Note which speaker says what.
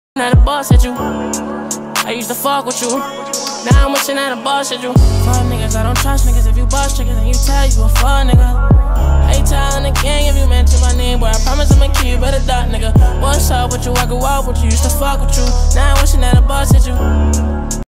Speaker 1: Now the boss at you. I used to fuck with you. Now I'm wishing that a boss at you. Fuck niggas, I don't trust niggas. If you boss chickens, then you tell you a fuck nigga. Ain't telling the gang if you mention my name, boy. I promise I'ma keep you better duck, nigga. What's up with you? I grew up with you, used to fuck with you. Now I'm wishing that a boss at you.